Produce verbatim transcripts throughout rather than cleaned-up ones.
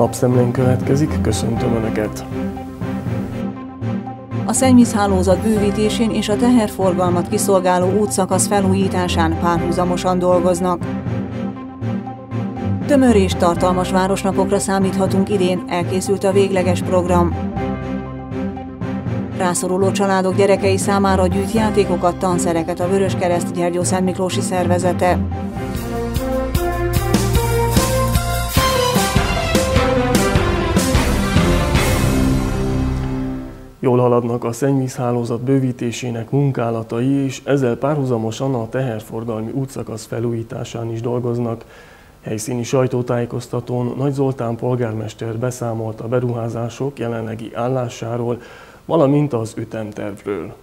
Napszemlén következik, köszöntöm Önöket! A szennyvízhálózat bővítésén és a teherforgalmat kiszolgáló útszakasz felújításán párhuzamosan dolgoznak. Tömör és tartalmas városnapokra számíthatunk idén, elkészült a végleges program. Rászoruló családok gyerekei számára gyűjt játékokat, tanszereket a Vöröskereszt Gyergyószentmiklósi szervezete. Jól haladnak a szennyvízhálózat bővítésének munkálatai, és ezzel párhuzamosan a teherforgalmi útszakasz felújításán is dolgoznak. Helyszíni sajtótájékoztatón Nagy Zoltán polgármester beszámolt a beruházások jelenlegi állásáról, valamint az ütemtervről.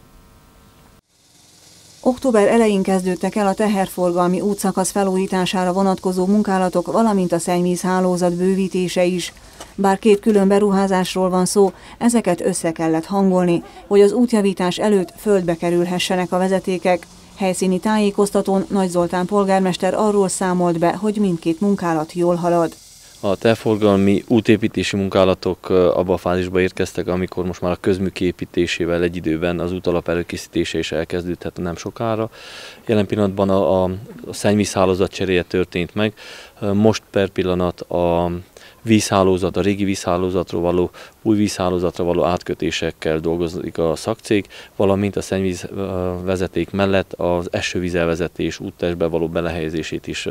Október elején kezdődtek el a teherforgalmi útszakasz felújítására vonatkozó munkálatok, valamint a szennyvízhálózat bővítése is. Bár két külön beruházásról van szó, ezeket össze kellett hangolni, hogy az útjavítás előtt földbe kerülhessenek a vezetékek. Helyszíni tájékoztatón Nagy Zoltán polgármester arról számolt be, hogy mindkét munkálat jól halad. A teherforgalmi útépítési munkálatok abba a fázisba érkeztek, amikor most már a közműk építésével egy időben az útalap előkészítése is elkezdődhet nem sokára. Jelen pillanatban a, a szennyvízhálózat cseréje történt meg, most per pillanat a vízhálózat, a régi vízhálózatról való, új vízhálózatra való átkötésekkel dolgozik a szakcég, valamint a szennyvízvezeték mellett az esővízelvezetés úttestbe való belehelyezését is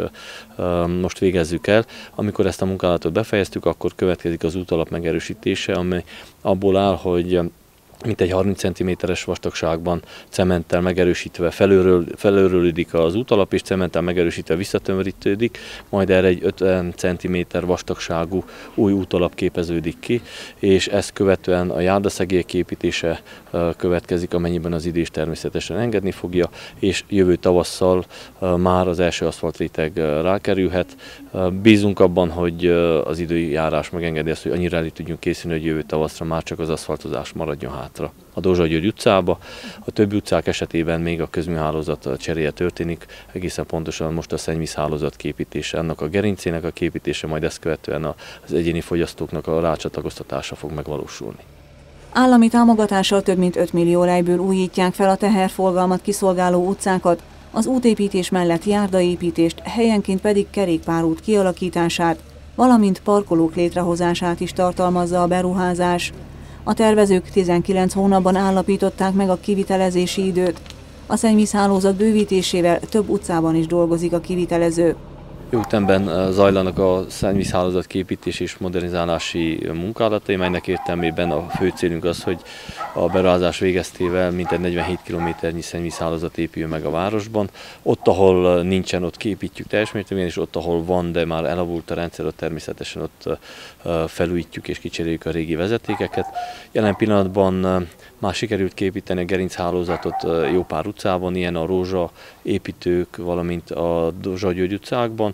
most végezzük el. Amikor ezt a munkálatot befejeztük, akkor következik az útalap megerősítése, ami abból áll, hogy mintegy harminc centiméteres vastagságban cementtel megerősítve felülről, felülrőlődik az útalap, és cementtel megerősítve visszatömörítődik, majd erre egy ötven centiméter vastagságú új útalap képeződik ki, és ezt követően a járdaszegélyek építése következik, amennyiben az idő is természetesen engedni fogja, és jövő tavasszal már az első aszfaltréteg rákerülhet. Bízunk abban, hogy az időjárás megengedi azt, hogy annyira elő tudjunk készülni, hogy jövő tavaszra már csak az aszfaltozás maradjon hátra. A Dózsa György utcába, a többi utcák esetében még a közműhálózat cseréje történik, egészen pontosan most a szennyvízhálózat képítése, annak a gerincének a képítése, majd ezt követően az egyéni fogyasztóknak a rácsatlakoztatása fog megvalósulni. Állami támogatással több mint öt millió lejből újítják fel a teherforgalmat kiszolgáló utcákat, az útépítés mellett járdaépítést, helyenként pedig kerékpárút kialakítását, valamint parkolók létrehozását is tartalmazza a beruházás. A tervezők tizenkilenc hónapban állapították meg a kivitelezési időt. A szennyvízhálózat bővítésével több utcában is dolgozik a kivitelező. Jó ütemben zajlanak a szennyvízhálózat képítés és modernizálási munkálatai, melynek értelmében a fő célunk az, hogy a beruházás végeztével mintegy negyvenhét kilométernyi szennyvízhálózat épül meg a városban. Ott, ahol nincsen, ott képítjük teljes mértékben, és ott, ahol van, de már elavult a rendszer, ott természetesen ott felújítjuk és kicseréljük a régi vezetékeket. Jelen pillanatban már sikerült képíteni a gerinchálózatot jó pár utcában, ilyen a Rózsa építők, valamint a Dózsa György utcákban,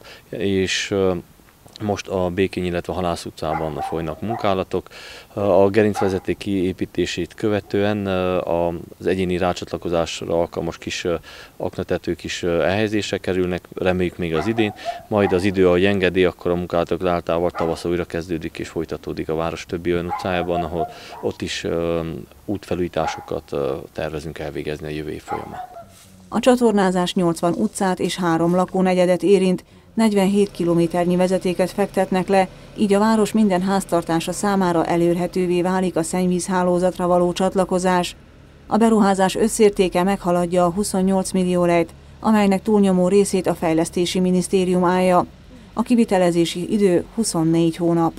és most a Békény, illetve a Halász utcában folynak munkálatok. A gerincvezeték kiépítését követően az egyéni rácsatlakozásra alkalmas kis aknatetők is elhelyezésre kerülnek, reméljük még az idén, majd az idő, ahogy engedi, akkor a munkálatok általában tavasszal újra kezdődik és folytatódik a város többi olyan utcájában, ahol ott is útfelújításokat tervezünk elvégezni a jövő év folyamán. A csatornázás nyolcvan utcát és három lakónegyedet érint, negyvenhét kilométernyi vezetéket fektetnek le, így a város minden háztartása számára elérhetővé válik a szennyvízhálózatra való csatlakozás. A beruházás összértéke meghaladja a huszonnyolc millió lejt, amelynek túlnyomó részét a Fejlesztési Minisztérium állja. A kivitelezési idő huszonnégy hónap.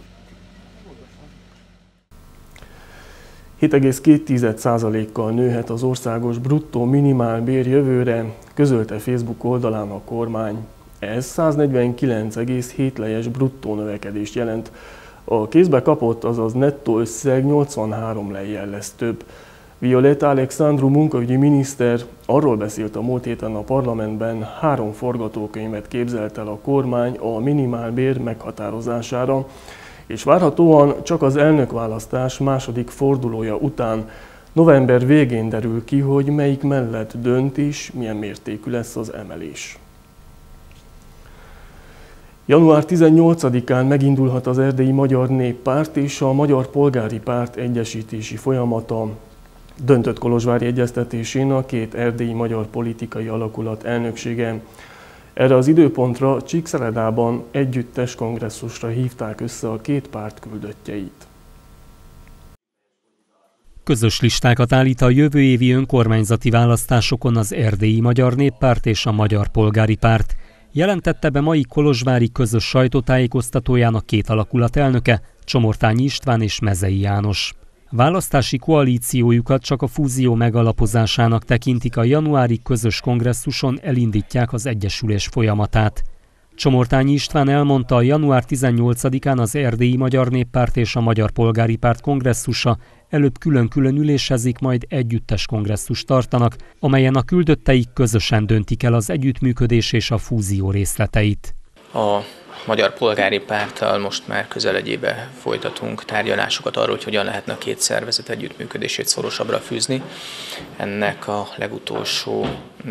hét egész két százalékkal nőhet az országos bruttó minimálbér jövőre, közölte Facebook oldalán a kormány. Ez száznegyvenkilenc egész hét lejes bruttó növekedést jelent. A kézbe kapott, azaz nettó összeg nyolcvanhárom lejjel lesz több. Violeta Alexandru munkaügyi miniszter arról beszélt a múlt héten a parlamentben, három forgatókönyvet képzelt el a kormány a minimálbér meghatározására, és várhatóan csak az elnökválasztás második fordulója után november végén derül ki, hogy melyik mellett dönt és milyen mértékű lesz az emelés. január tizennyolcadikán megindulhat az Erdélyi Magyar Néppárt és a Magyar Polgári Párt egyesítési folyamata. Döntött kolozsvári egyeztetésén a két erdélyi magyar politikai alakulat elnöksége. Erre az időpontra Csíkszeredában együttes kongresszusra hívták össze a két párt küldöttjeit. Közös listákat állít a jövő évi önkormányzati választásokon az Erdélyi Magyar Néppárt és a Magyar Polgári Párt. Jelentette be mai kolozsvári közös sajtótájékoztatóján a két alakulat elnöke, Csomortányi István és Mezei János. Választási koalíciójukat csak a fúzió megalapozásának tekintik, a januári közös kongresszuson elindítják az egyesülés folyamatát. Csomortányi István elmondta, a január tizennyolcadikán az Erdélyi Magyar Néppárt és a Magyar Polgári Párt kongresszusa előbb külön-külön ülésezik, majd együttes kongresszust tartanak, amelyen a küldötteik közösen döntik el az együttműködés és a fúzió részleteit. A Magyar Polgári Párttal most már közel egy éve folytatunk tárgyalásokat arról, hogy hogyan lehetne a két szervezet együttműködését szorosabbra fűzni. Ennek a legutolsó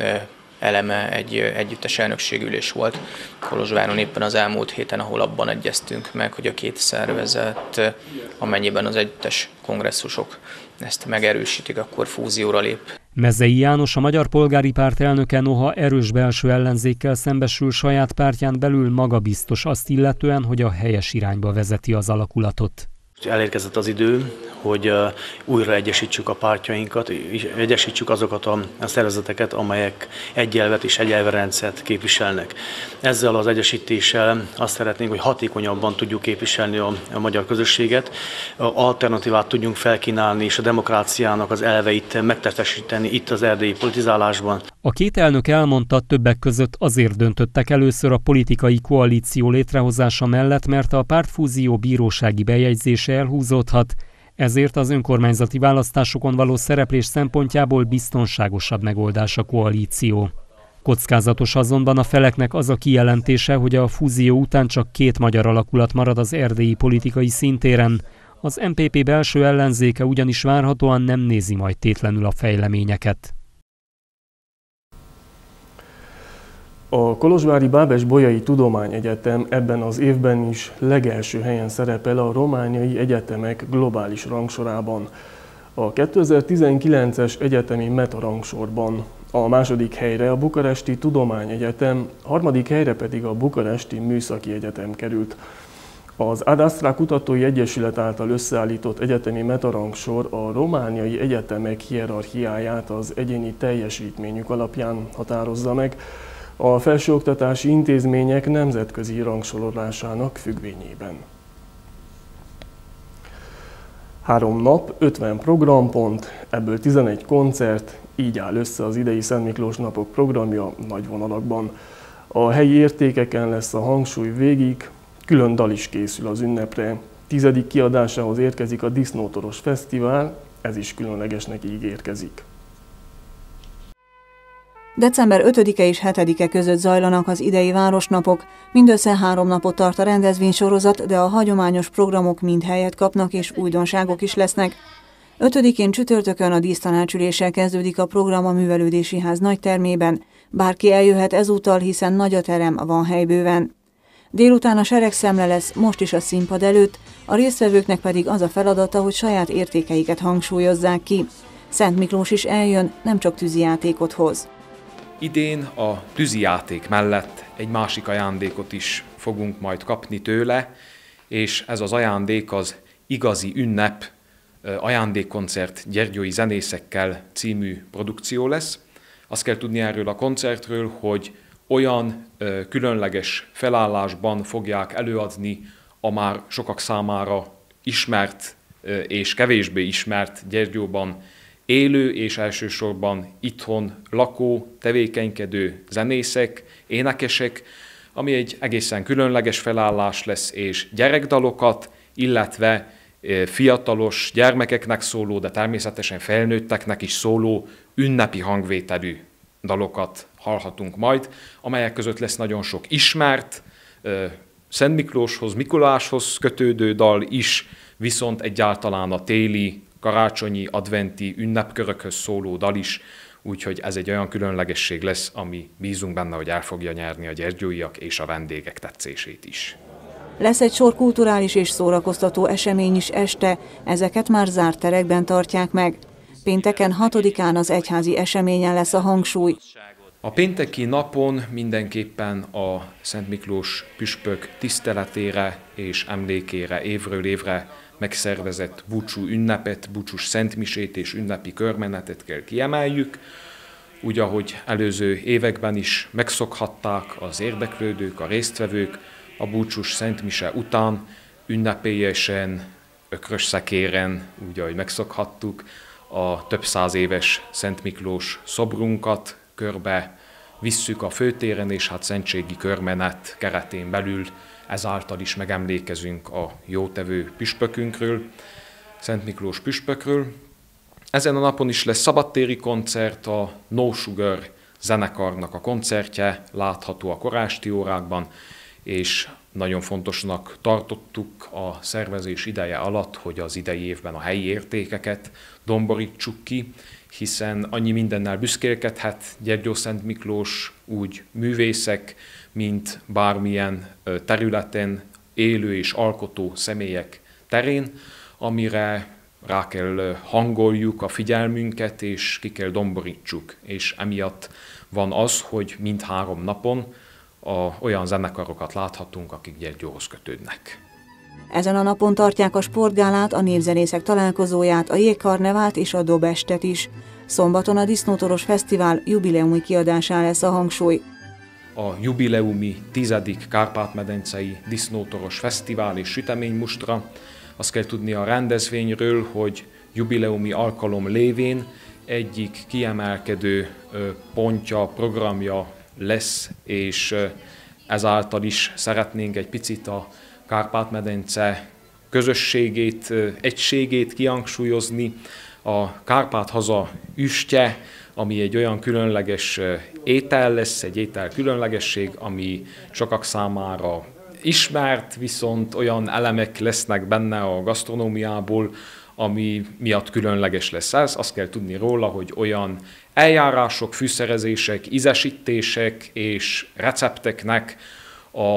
eleme egy együttes elnökségülés volt Kolozsváron éppen az elmúlt héten, ahol abban egyeztünk meg, hogy a két szervezet, amennyiben az együttes kongresszusok ezt megerősítik, akkor fúzióra lép. Mezei János, a Magyar Polgári Párt elnöke, noha erős belső ellenzékkel szembesül, saját pártján belül magabiztos azt illetően, hogy a helyes irányba vezeti az alakulatot. Elérkezett az idő, hogy újra egyesítsük a pártjainkat, és egyesítsük azokat a szervezeteket, amelyek egy elvet és egy elvrendszert képviselnek. Ezzel az egyesítéssel azt szeretnénk, hogy hatékonyabban tudjuk képviselni a, a magyar közösséget, alternatívát tudjunk felkínálni, és a demokráciának az elveit megtestesíteni itt az erdélyi politizálásban. A két elnök elmondta, többek között azért döntöttek először a politikai koalíció létrehozása mellett, mert a pártfúzió bírósági bejegyzése elhúzódhat, ezért az önkormányzati választásokon való szereplés szempontjából biztonságosabb megoldás a koalíció. Kockázatos azonban a feleknek az a kijelentése, hogy a fúzió után csak két magyar alakulat marad az erdélyi politikai szintéren. Az em pé pé belső ellenzéke ugyanis várhatóan nem nézi majd tétlenül a fejleményeket. A kolozsvári Bábes-Bolyai Tudományegyetem ebben az évben is legelső helyen szerepel a romániai egyetemek globális rangsorában. A kétezer-tizenkilences egyetemi meta rangsorban a második helyre a Bukaresti Tudományegyetem, harmadik helyre pedig a Bukaresti Műszaki Egyetem került. Az Ad Astra Kutatói Egyesület által összeállított egyetemi metarangsor a romániai egyetemek hierarchiáját az egyéni teljesítményük alapján határozza meg, a felsőoktatási intézmények nemzetközi rangsorolásának függvényében. Három nap, ötven programpont, ebből tizenegy koncert, így áll össze az idei Szent Miklós napok programja nagy vonalakban. A helyi értékeken lesz a hangsúly végig, külön dal is készül az ünnepre. Tizedik kiadásához érkezik a Disznótoros Fesztivál, ez is különlegesnek ígérkezik. december ötödike és hetedike között zajlanak az idei városnapok. Mindössze három napot tart a rendezvénysorozat, de a hagyományos programok mind helyet kapnak és újdonságok is lesznek. ötödikén csütörtökön a dísztanácsüléssel kezdődik a program a Művelődési Ház nagytermében. Bárki eljöhet ezúttal, hiszen nagy a terem, van helybőven. Délután a seregszemle lesz, most is a színpad előtt, a résztvevőknek pedig az a feladata, hogy saját értékeiket hangsúlyozzák ki. Szent Miklós is eljön, nem csak tűzijátékot hoz. Idén a tűzijáték mellett egy másik ajándékot is fogunk majd kapni tőle, és ez az ajándék az Igazi ünnep ajándékkoncert gyergyói zenészekkel című produkció lesz. Azt kell tudni erről a koncertről, hogy olyan ö, különleges felállásban fogják előadni a már sokak számára ismert ö, és kevésbé ismert Gyergyóban élő és elsősorban itthon lakó, tevékenykedő zenészek, énekesek, ami egy egészen különleges felállás lesz, és gyerekdalokat, illetve fiatalos gyermekeknek szóló, de természetesen felnőtteknek is szóló ünnepi hangvételű dalokat hallhatunk majd, amelyek között lesz nagyon sok ismert, Szent Miklóshoz, Mikuláshoz kötődő dal is, viszont egyáltalán a téli, karácsonyi, adventi ünnepkörökhöz szóló dal is, úgyhogy ez egy olyan különlegesség lesz, ami bízunk benne, hogy el fogja nyerni a gyergyóiak és a vendégek tetszését is. Lesz egy sor kulturális és szórakoztató esemény is este, ezeket már zárt terekben tartják meg. Pénteken hatodikán az egyházi eseményen lesz a hangsúly. A pénteki napon mindenképpen a Szent Miklós püspök tiszteletére és emlékére évről évre megszervezett búcsú ünnepet, búcsús szentmisét és ünnepi körmenetet kell kiemeljük. Úgy, ahogy előző években is megszokhatták az érdeklődők, a résztvevők, a búcsús szentmise után ünnepélyesen, ökrös szekéren, úgy, ahogy megszokhattuk, a több száz éves Szent Miklós szobrunkat körbe visszük a főtéren, és hát szentségi körmenet keretén belül ezáltal is megemlékezünk a jótevő püspökünkről, Szent Miklós püspökről. Ezen a napon is lesz szabadtéri koncert, a No Sugar zenekarnak a koncertje látható a korásti órákban, és nagyon fontosnak tartottuk a szervezés ideje alatt, hogy az idei évben a helyi értékeket domborítsuk ki, hiszen annyi mindennel büszkélkedhet Gyergyószent Miklós, úgy művészek, mint bármilyen területen élő és alkotó személyek terén, amire rá kell hangoljuk a figyelmünket, és ki kell domborítsuk. És emiatt van az, hogy mindhárom napon a, olyan zenekarokat láthatunk, akik Gyergyóhoz kötődnek. Ezen a napon tartják a sportgálát, a népzenészek találkozóját, a jégkarnevált és a dobestet is. Szombaton a Disznótoros Fesztivál jubileumi kiadásán lesz a hangsúly. A jubileumi tizedik Kárpát-medencei Disznótoros Fesztivál és süteménymustra. Azt kell tudni a rendezvényről, hogy jubileumi alkalom lévén egyik kiemelkedő pontja, programja lesz, és ezáltal is szeretnénk egy picit a Kárpát-medence közösségét, egységét kihangsúlyozni. A Kárpát-haza üstje, ami egy olyan különleges étel lesz, egy étel különlegesség, ami sokak számára ismert, viszont olyan elemek lesznek benne a gasztronómiából, ami miatt különleges lesz ez. Azt kell tudni róla, hogy olyan eljárások, fűszerezések, ízesítések és recepteknek a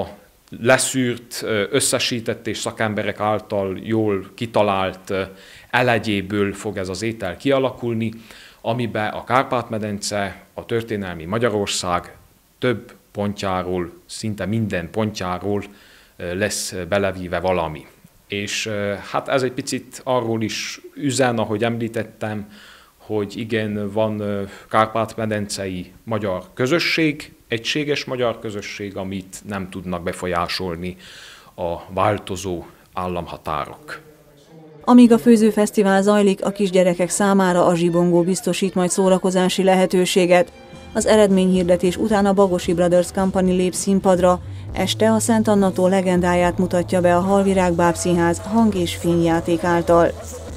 leszűrt, összesített és szakemberek által jól kitalált elegyéből fog ez az étel kialakulni, amiben a Kárpát-medence, a történelmi Magyarország több pontjáról, szinte minden pontjáról lesz belevíve valami. És hát ez egy picit arról is üzen, ahogy említettem, hogy igen, van kárpát-medencei magyar közösség, egységes magyar közösség, amit nem tudnak befolyásolni a változó államhatárok. Amíg a főzőfesztivál zajlik, a kisgyerekek számára a zsibongó biztosít majd szórakozási lehetőséget. Az eredményhirdetés után a Bagosi Brothers Company lép színpadra. Este a Szent Annató legendáját mutatja be a Halvirág Bábszínház hang- és fényjáték által.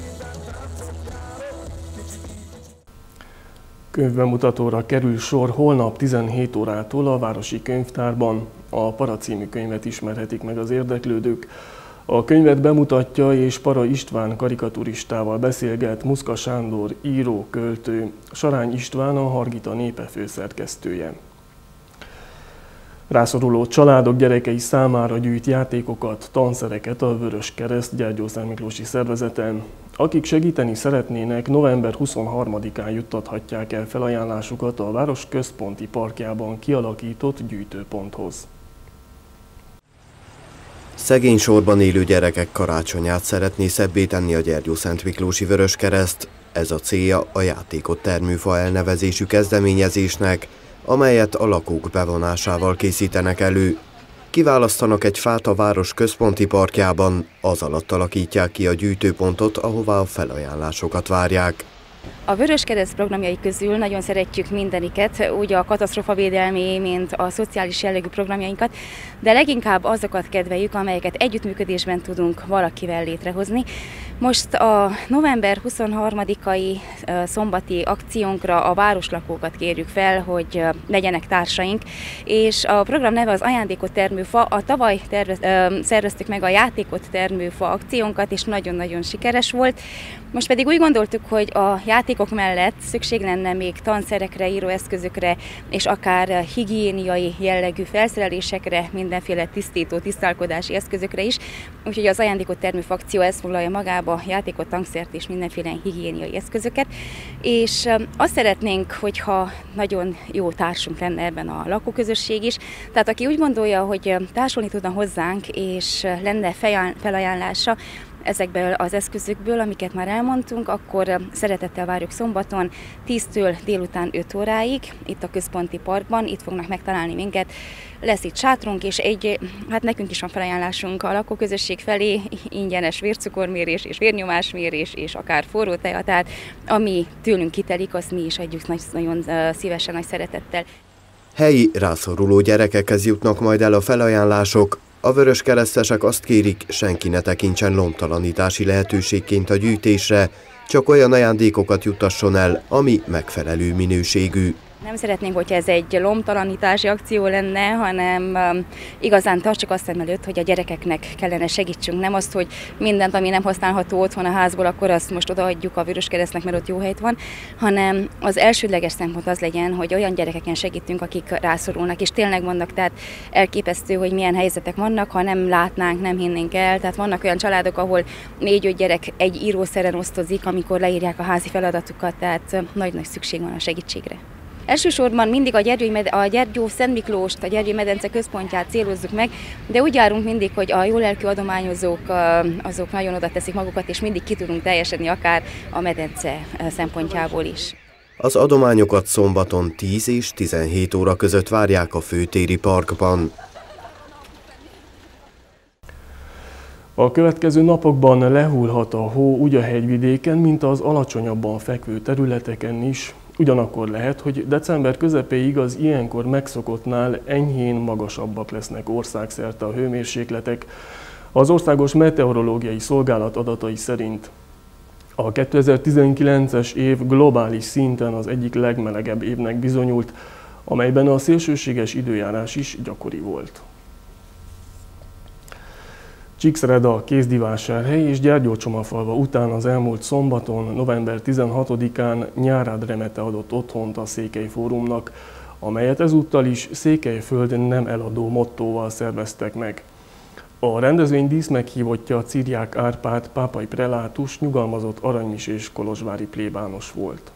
Könyvbemutatóra kerül sor holnap tizenhét órától a Városi Könyvtárban. A Para című könyvet ismerhetik meg az érdeklődők. A könyvet bemutatja és Para István karikaturistával beszélget Muszka Sándor író, költő, Sarány István a Hargita Népe főszerkesztője. Rászoruló családok gyerekei számára gyűjt játékokat, tanszereket a Vöröskereszt gyergyószentmiklósi szervezeten. Akik segíteni szeretnének, november huszonharmadikán juttathatják el felajánlásukat a város központi parkjában kialakított gyűjtőponthoz. Szegény sorban élő gyerekek karácsonyát szeretné szebbé tenni a Gyergyószentmiklósi Vöröskereszt. Ez a célja a Játékot Termőfa elnevezésű kezdeményezésnek, amelyet a lakók bevonásával készítenek elő. Kiválasztanak egy fát a város központi parkjában, az alatt alakítják ki a gyűjtőpontot, ahová a felajánlásokat várják. A Vöröskereszt programjai közül nagyon szeretjük mindeniket, úgy a katasztrófavédelmi, mint a szociális jellegű programjainkat, de leginkább azokat kedveljük, amelyeket együttműködésben tudunk valakivel létrehozni, Most a november huszonharmadikai szombati akciónkra a városlakókat kérjük fel, hogy legyenek társaink, és a program neve az Ajándékot termő fa. A tavaly tervez, szerveztük meg a Játékot termő fa akciónkat, és nagyon-nagyon sikeres volt. Most pedig úgy gondoltuk, hogy a játékok mellett szükség lenne még tanszerekre, íróeszközökre, és akár higiéniai jellegű felszerelésekre, mindenféle tisztító, tisztálkodási eszközökre is. Úgyhogy az Ajándékot termő fa akció ezt foglalja magába, játékot, tankszert és mindenféle higiéniai eszközöket. És azt szeretnénk, hogyha nagyon jó társunk lenne ebben a lakóközösség is. Tehát aki úgy gondolja, hogy társulni tudna hozzánk, és lenne felajánlása ezekből az eszközökből, amiket már elmondtunk, akkor szeretettel várjuk szombaton tíztől délután öt óráig, itt a Központi Parkban, itt fognak megtalálni minket. Lesz itt sátrunk, és egy, hát nekünk is van felajánlásunk a lakóközösség felé, ingyenes vércukormérés és vérnyomásmérés, és akár forró teja, tehát ami tőlünk kitelik, azt mi is adjuk nagyon szívesen, nagy szeretettel. Helyi rászoruló gyerekekhez jutnak majd el a felajánlások. A vöröskeresztesek azt kérik, senki ne tekintsen lomtalanítási lehetőségként a gyűjtésre, csak olyan ajándékokat juttasson el, ami megfelelő minőségű. Nem szeretnénk, hogyha ez egy lomtalanítási akció lenne, hanem um, igazán tartsuk azt szem előtt, hogy a gyerekeknek kellene segítsünk. Nem azt, hogy mindent, ami nem használható otthon a házból, akkor azt most odaadjuk a Vöröskeresztnek, mert ott jó helyt van, hanem az elsődleges szempont az legyen, hogy olyan gyerekeken segítünk, akik rászorulnak, és tényleg vannak, tehát elképesztő, hogy milyen helyzetek vannak, ha nem látnánk, nem hinnénk el. Tehát vannak olyan családok, ahol négy-öt gyerek egy írószeren osztozik, amikor leírják a házi feladatukat, tehát nagy-nagy szükség van a segítségre. Elsősorban mindig a, a Gyergyó-Szent Miklóst, a Gyergyó-medence központját célozzuk meg, de úgy járunk mindig, hogy a jólelkű adományozók azok nagyon oda teszik magukat, és mindig ki tudunk teljesedni akár a medence szempontjából is. Az adományokat szombaton tíz és tizenhét óra között várják a Főtéri Parkban. A következő napokban lehullhat a hó úgy a hegyvidéken, mint az alacsonyabban fekvő területeken is. Ugyanakkor lehet, hogy december közepéig az ilyenkor megszokottnál enyhén magasabbak lesznek országszerte a hőmérsékletek. Az Országos Meteorológiai Szolgálat adatai szerint a kétezer-tizenkilences év globális szinten az egyik legmelegebb évnek bizonyult, amelyben a szélsőséges időjárás is gyakori volt. Csíkszereda, Kézdivásárhely és Gyergyó-Csomafalva után az elmúlt szombaton, november tizenhatodikán Nyárád Remete adott otthont a Székely Fórumnak, amelyet ezúttal is Székelyföld nem eladó mottóval szerveztek meg. A rendezvény díszmeghívottja Ciriák Árpád, pápai prelátus, nyugalmazott aranymisés kolozsvári plébános volt.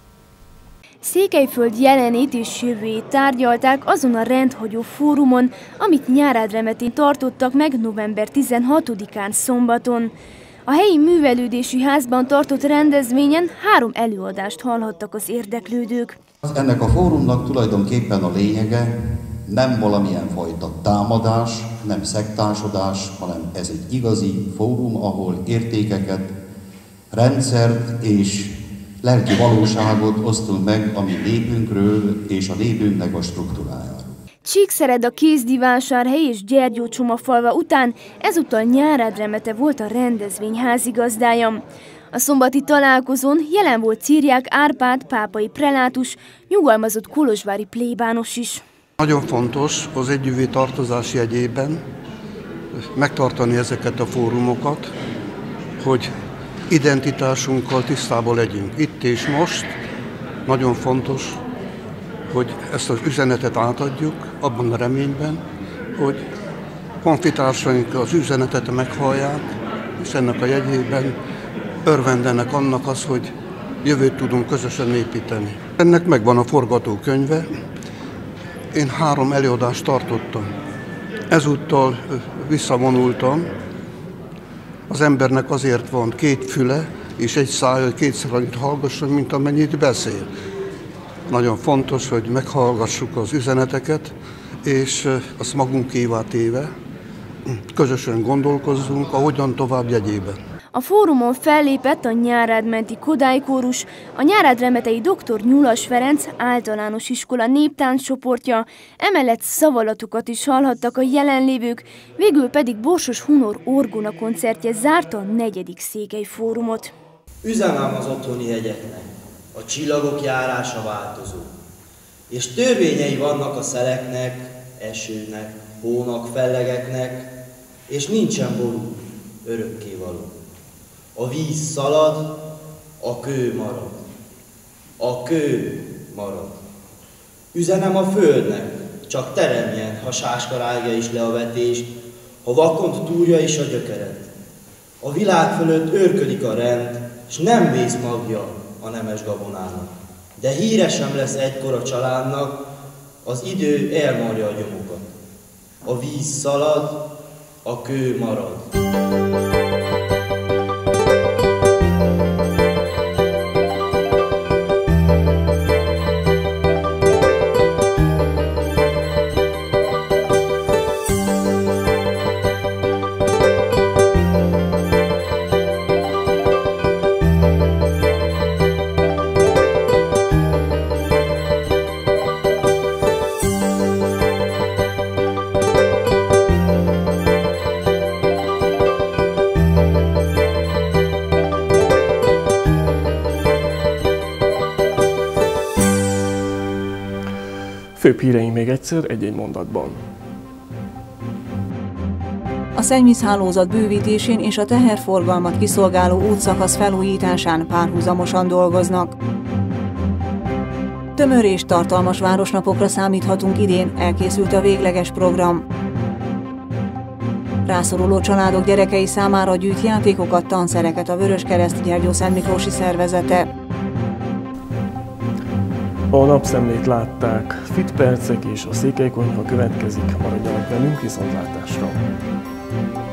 Székelyföld jelenét és jövőjét tárgyalták azon a rendhagyó fórumon, amit Nyárád Remetén tartottak meg november tizenhatodikán szombaton. A helyi művelődési házban tartott rendezvényen három előadást hallhattak az érdeklődők. Ennek a fórumnak tulajdonképpen a lényege nem valamilyen fajta támadás, nem szektásodás, hanem ez egy igazi fórum, ahol értékeket, rendszert és lelki valóságot osztunk meg a mi népünkről és a népünknek a struktúrájáról. Csíkszereda, Kézdivásárhely és Gyergyó-Csomafalva után ezúttal Nyárád Remete volt a rendezvény házigazdája. A szombati találkozón jelen volt Ciriák Árpád, pápai prelátus, nyugalmazott kolozsvári plébános is. Nagyon fontos az együvé tartozás jegyében megtartani ezeket a fórumokat, hogy identitásunkkal tisztában legyünk. Itt és most nagyon fontos, hogy ezt az üzenetet átadjuk, abban a reményben, hogy honfitársaink az üzenetet meghallják, és ennek a jegyében örvendenek annak az, hogy jövőt tudunk közösen építeni. Ennek megvan a forgatókönyve. Én három előadást tartottam. Ezúttal visszavonultam. Az embernek azért van két füle és egy szája, hogy kétszer annyit hallgasson, mint amennyit beszél. Nagyon fontos, hogy meghallgassuk az üzeneteket, és azt magunkévá téve közösen gondolkozzunk, ahogyan tovább jegyében. A fórumon fellépett a Nyárádmenti Kodály Kórus, a Nyárádremetei doktor Nyulas Ferenc általános iskola néptánc csoportja, emellett szavalatukat is hallhattak a jelenlévők, végül pedig Borsos Hunor orgona koncertje zárta a negyedik Székely Fórumot. Üzenem az otthoni hegyeknek, a csillagok járása változó, és törvényei vannak a szeleknek, esőnek, hónak, fellegeknek, és nincsen ború, örökkévaló. A víz szalad, a kő marad. A kő marad. Üzenem a földnek, csak teremjen, ha sáska rágja is le a vetést, ha vakont túrja is a gyökeret. A világ fölött őrködik a rend, s nem vész magja a nemes gabonának. De híre sem lesz egykor a családnak, az idő elmarja a gyomokat. A víz szalad, a kő marad. Főbb híreink még egyszer egy-egy mondatban. A szennyvízhálózat bővítésén és a teherforgalmat kiszolgáló útszakasz felújításán párhuzamosan dolgoznak. Tömör és tartalmas városnapokra számíthatunk idén, elkészült a végleges program. Rászoruló családok gyerekei számára gyűjt játékokat, tanszereket a Vöröskereszt Gyergyószentmiklósi szervezete. A napszemlét látták, Fit percek és a Székely Konyha következik, maradjanak velünk, viszontlátásra!